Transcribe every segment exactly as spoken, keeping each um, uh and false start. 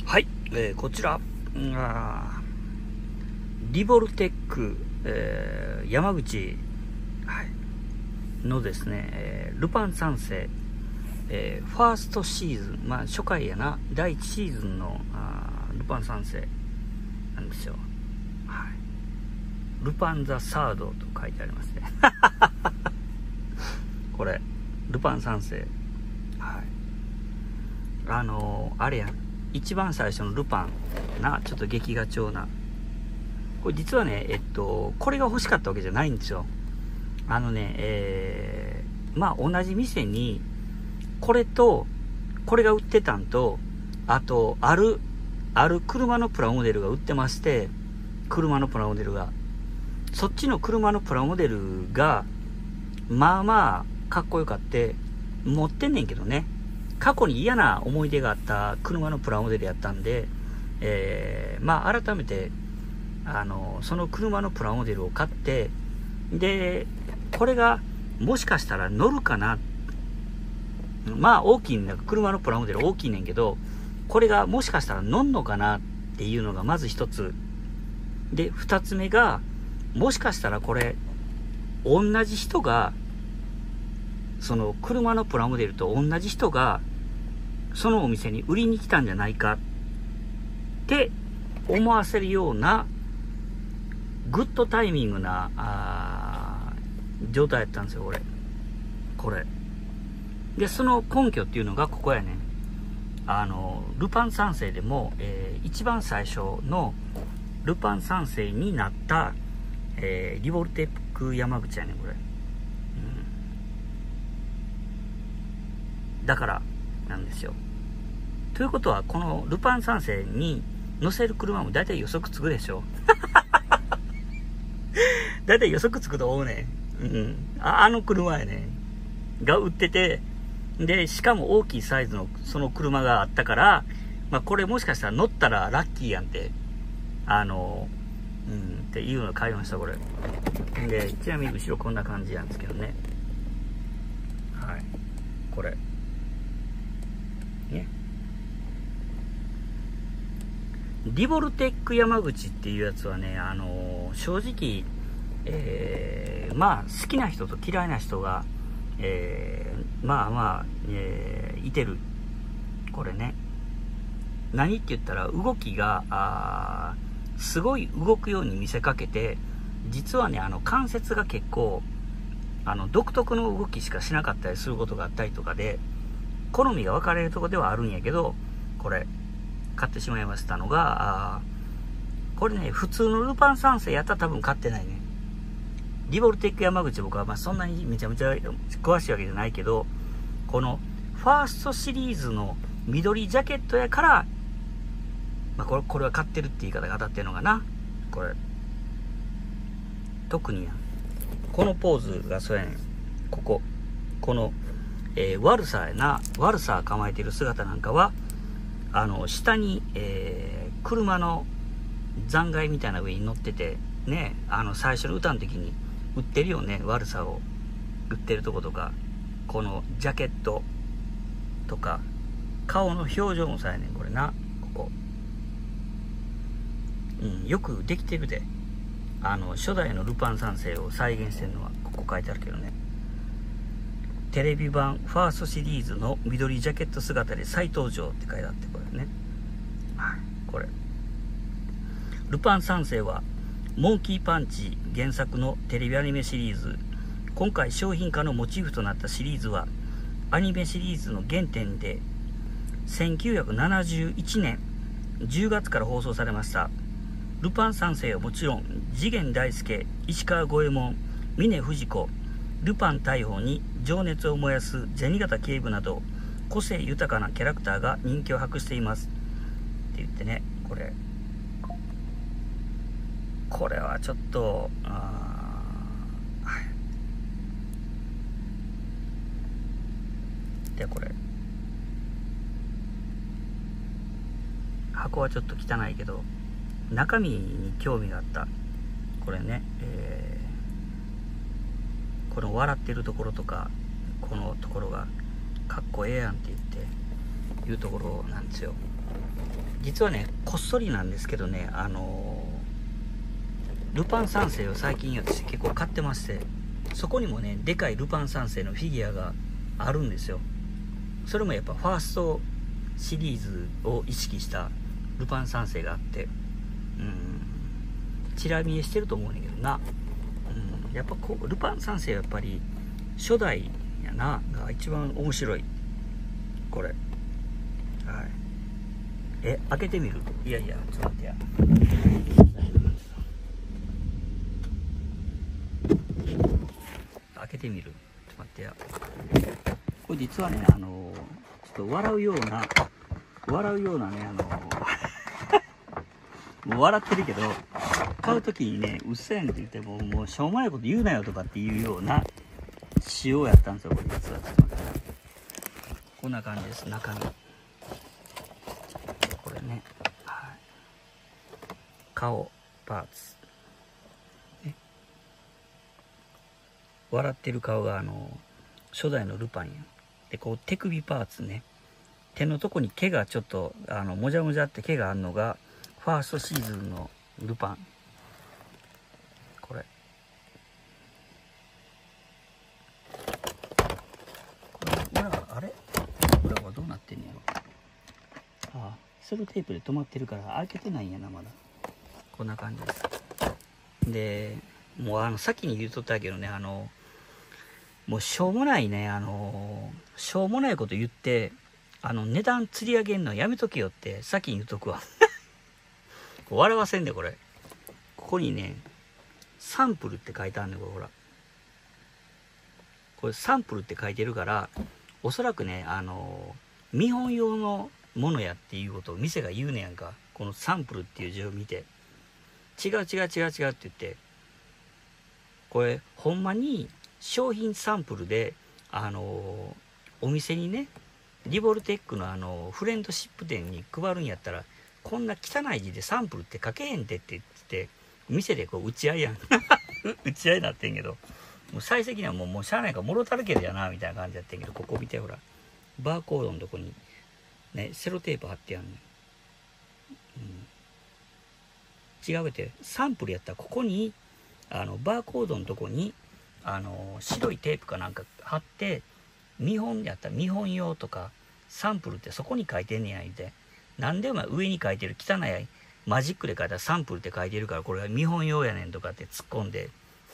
はい、えー、こちら、あリボルテック、えー、山口、はい、のですね、えー、ルパン三世、えー、ファーストシーズン、まあ初回やな、だいいちシーズンのあルパン三世なんですよ。はい、ルパンザサードと書いてありますね。これ、ルパン三世。はい。あのー、あれやん。一番最初のルパンな、ちょっと劇画調な。これ実はね、えっと、これが欲しかったわけじゃないんですよ。あのね、えー、まあ同じ店に、これと、これが売ってたんと、あと、ある、ある車のプラモデルが売ってまして、車のプラモデルが。そっちの車のプラモデルが、まあまあ、かっこよかって、持ってんねんけどね。過去に嫌な思い出があった車のプラモデルやったんで、えー、まあ改めて、あの、その車のプラモデルを買って、で、これがもしかしたら乗るかな。まあ大きいんだ、車のプラモデル大きいねんけど、これがもしかしたら乗んのかなっていうのがまず一つ。で、二つ目が、もしかしたらこれ、同じ人が、その車のプラモデルと同じ人が、そのお店に売りに来たんじゃないかって思わせるようなグッドタイミングなあ状態やったんですよ、これ。これ。で、その根拠っていうのがここやね。あの、ルパン三世でも、えー、一番最初のルパン三世になった、えー、リボルテック山口やねん、これ。うん、だから、なんですよ。ということは、このルパン三世に乗せる車も大体予測つくでしょ。大体予測つくと思うね。うん。あ、あの車やね。が売ってて、で、しかも大きいサイズのその車があったから、まあこれもしかしたら乗ったらラッキーやんって、あの、うん、っていうのを買いました、これ。で、ちなみに後ろこんな感じなんですけどね。はい。これ。ね。リボルテック山口っていうやつはね、あのー、正直、えー、まあ好きな人と嫌いな人が、えー、まあまあ、えー、いてる。これね。何って言ったら動きが、あすごい動くように見せかけて、実はね、あの関節が結構、あの独特の動きしかしなかったりすることがあったりとかで、好みが分かれるところではあるんやけど、これ、買ってしまいましたのが、あこれね、普通のルパン三世やったら多分買ってないね。リボルテック山口僕はまあそんなにめちゃめちゃ詳しいわけじゃないけど、このファーストシリーズの緑ジャケットやから、まあこれ、これは買ってるって言い方が当たってるのかな。これ。特にや。このポーズがそうやねん。ここ。この、えー、悪さやな。悪さ構えてる姿なんかは、あの、下に、えー、車の残骸みたいな上に乗ってて、ね、あの、最初の歌の時に売ってるよね、悪さを売ってるとことか、このジャケットとか、顔の表情もさやねん、これな、ここ。うん、よくできてるで。あの、初代のルパン三世を再現してるのは、ここ書いてあるけどね。テレビ版ファーストシリーズの緑ジャケット姿で再登場って書いてあって、これね。はい、これ。ルパン三世は、モンキーパンチ原作のテレビアニメシリーズ。今回商品化のモチーフとなったシリーズは、アニメシリーズの原点で、せんきゅうひゃくななじゅういちねんじゅうがつから放送されました。ルパン三世はもちろん、次元大介、石川五右衛門、峰不二子、ルパン大砲に情熱を燃やす銭形警部など個性豊かなキャラクターが人気を博していますって言ってね、これこれはちょっとあー、はい、でこれ箱はちょっと汚いけど中身に興味があった。これね、えーこの笑ってるところとかこのところがかっこええやんって言っていうところなんですよ。 実はねこっそりなんですけどね、あのー、ルパン三世を最近私結構買ってまして、そこにもねでかいルパン三世のフィギュアがあるんですよ。それもやっぱファーストシリーズを意識したルパン三世があって、うんチラ見えしてると思うんだけどな、うん、やっぱこうルパン三世はやっぱり初代やなが一番面白い。これはいえ開けてみる？いやいやちょっと待ってや、開けてみる？ちょっと待ってや。これ実はね、あのちょっと笑うような笑うようなね、あのもう笑ってるけど、買う時にね「うっせん」って言ってももうしょうもないこと言うなよとかっていうような仕様やったんですよ、これ実は。ちょっと待って、こんな感じです、中身。これね、はい、顔パーツ、ね、笑ってる顔があの初代のルパンやで、こう手首パーツね、手のとこに毛がちょっとあのもじゃもじゃって毛があるのがファーストシーズンのルパン。これこれ裏はあれ裏はどうなってんのやろ。ああセロテープで止まってるから開けてないんやな、まだ。こんな感じです。でもうあの先に言うとったけどね、あのもうしょうもないね、あのしょうもないこと言ってあの値段釣り上げんのやめとけよって先に言うとくわ笑わせんで、これここにねサンプルって書いてあるね、これほら。これサンプルって書いてるから、おそらくねあの見本用のものやっていうことを店が言うねやんか。このサンプルっていう字を見て違う違う違う違うって言って、これほんまに商品サンプルであのお店にねリボルテックのあのフレンドシップ店に配るんやったら、こんな汚い字でサンプルって書けへんでって言って店でこう打ち合いやん打ち合いになってんけど、もう採石にはもうもうしゃあないからもろたるけどやなみたいな感じやってんけど、ここ見てほら、バーコードのとこにねセロテープ貼ってやんねん、うん、違うってサンプルやったらここにあのバーコードのとこにあの白いテープかなんか貼って、見本やったら見本用とかサンプルってそこに書いてんねや言うて、なんでお前上に書いてる汚いマジックで書いたらサンプルって書いてるからこれは見本用やねんとかって突っ込んで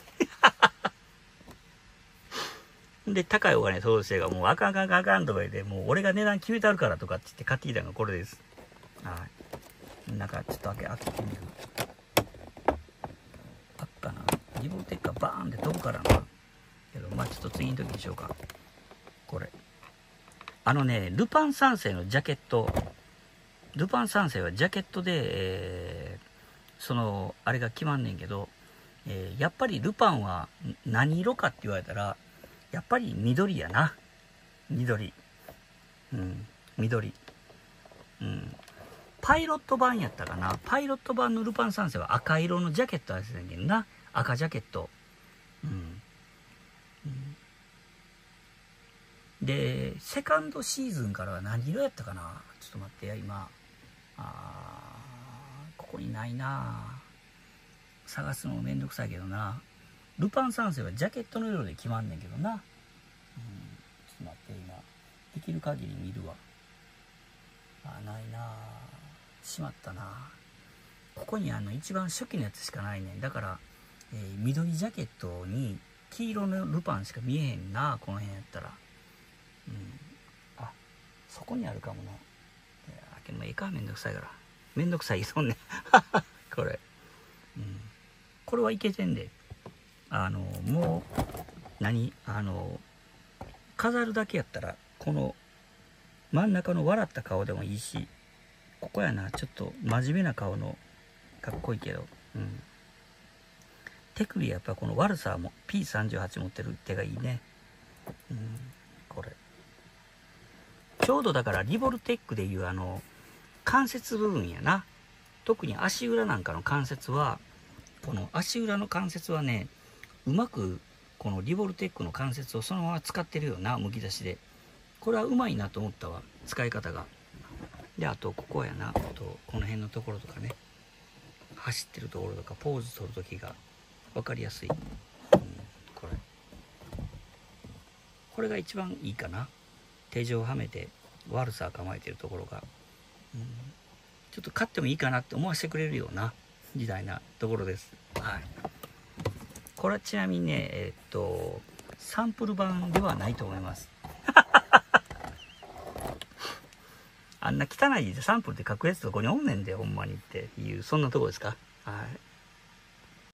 で高いお金通してがもうあかんあかんあかんとか言って、もう俺が値段決めてあるからとかって言って買ってきたのがこれです。はい、なんかちょっと開け開けてみる。あっかな、リボルテッカーバーンって飛ぶからな。けどまあちょっと次の時にしようか。これあのねルパン三世のジャケット、ルパン三世はジャケットで、えー、そのあれが決まんねんけど、えー、やっぱりルパンは何色かって言われたらやっぱり緑やな。緑、うん緑、うん、パイロット版やったかな。パイロット版のルパン三世は赤色のジャケットあるんだけどな、赤ジャケット、うん、うん、でセカンドシーズンからは何色やったかな。ちょっと待ってや、今あここにないな、探すのもめんどくさいけどな。ルパン三世はジャケットの色で決まんねんけどな、うん、ちょっと待って今できる限り見るわ。あないな、しまったな。ここにあの一番初期のやつしかないねん。だから、えー、緑ジャケットに黄色のルパンしか見えへんな、この辺やったら。うん、あそこにあるかもな。でもええか、めんどくさいから、めんどくさいそんねんこれ、うん、これはいけてんで、あのもう何あの飾るだけやったらこの真ん中の笑った顔でもいいし、ここやなちょっと真面目な顔のかっこいいけど、うん、手首やっぱこの悪さも ピーさんじゅうはち 持ってる手がいいね、うん、これちょうどだからリボルテックでいうあの関節部分やな。特に足裏なんかの関節は、この足裏の関節はねうまくこのリボルテックの関節をそのまま使ってるよな、むき出しで。これはうまいなと思ったわ、使い方が。 で、あとここやな、あとこの辺のところとかね、走ってるところとかポーズ取るときが分かりやすい、うん、これこれが一番いいかな。手錠をはめて悪さ構えてるところが、うん、ちょっと買ってもいいかなって思わせてくれるような時代なところです。はい。これはちなみにね、えー、っとサンプル版ではないと思います。あんな汚い字でサンプルって書くやつどこにおんねんでほんまにっていう、そんなとこですか。はい。